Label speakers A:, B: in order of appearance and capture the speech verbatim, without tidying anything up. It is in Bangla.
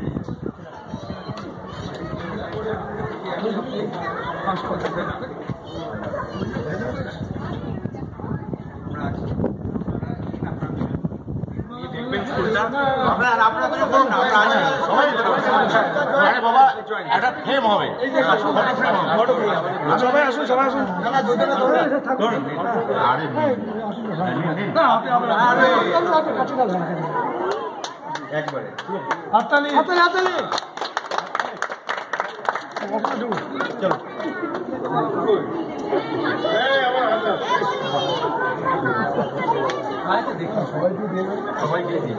A: বাবা একটা ফ্রেম হবে, সবাই আসুন সবাই আসুন। একবারে হাততালি হাততালি হাততালি চলো। সবাইকে দিয়ে সবাইকে দিই